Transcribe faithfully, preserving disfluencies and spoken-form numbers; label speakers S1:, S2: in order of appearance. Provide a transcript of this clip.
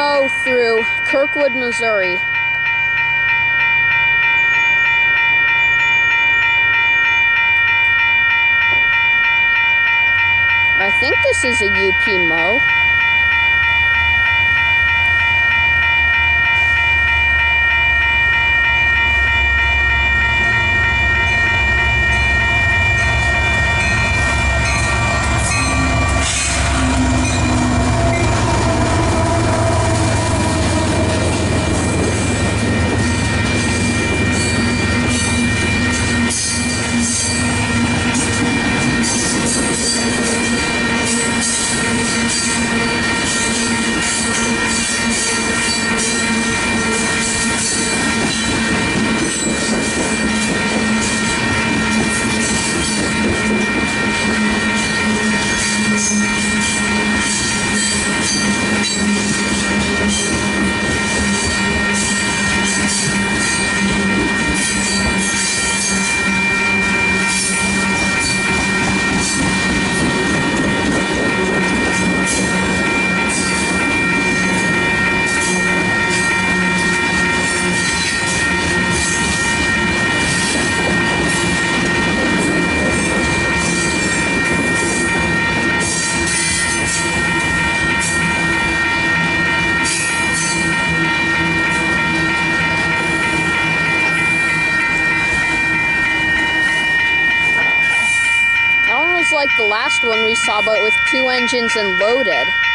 S1: M O W through Kirkwood, Missouri. I think this is a U P M O W. Like the last one we saw, but with two engines and loaded.